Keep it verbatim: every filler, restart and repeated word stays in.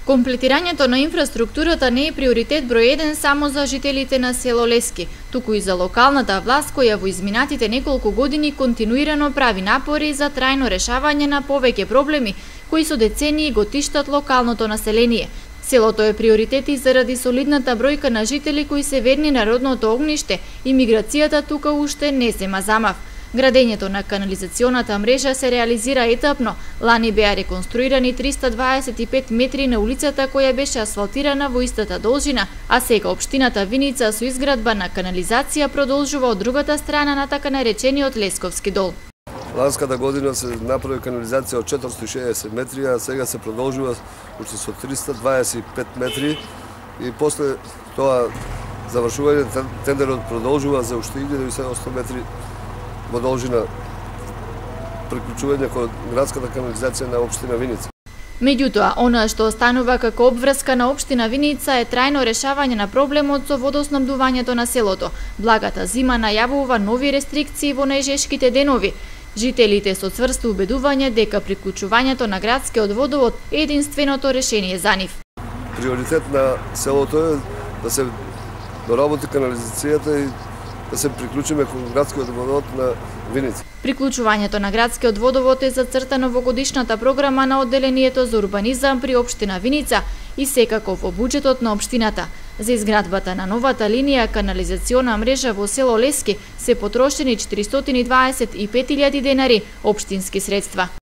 Комплетирањето на инфраструктурата не е приоритет број еден само за жителите на село Лески, туку и за локалната власт која во изминатите неколку години континуирано прави напори за трајно решавање на повеќе проблеми кои со децении го тиштат локалното население. Селото е приоритет и заради солидната бројка на жители кои се верни на родното огниште и миграцијата тука уште не зема замав. Градењето на канализационата мрежа се реализира етапно. Лани беа реконструирани триста дваесет и пет метри на улицата која беше асфалтирана во истата должина, а сега општината Виница со изградба на канализација продолжува од другата страна на така наречениот Лесковски дол. Ланската година се направи канализација од четиристотини и шеесет метри, а сега се продолжува уште со триста дваесет и пет метри и после тоа завршување тендерот продолжува за уште илјада и седумстотини метри во должина приклучување кон градската канализација на општина Виница. Меѓутоа, она што останува како обврска на општина Виница е трајно решавање на проблемот со водоснабдувањето на селото. Благата зима најавува нови рестрикции во најжешките денови. Жителите со цврсто убедување дека приклучувањето на градскиот водовод е единственото решение за нив. Приоритет на селото е да се доработи канализацијата и да се приклучиме кон градскиот водовод на Виница. Приклучувањето на градскиот водовод е зацртано во годишната програма на одделението за урбанизам при општина Виница и секако во буџетот на општината. За изградбата на новата линија канализациона мрежа во село Лески се потрошени четиристотини и дваесет и пет илјади денари општински средства.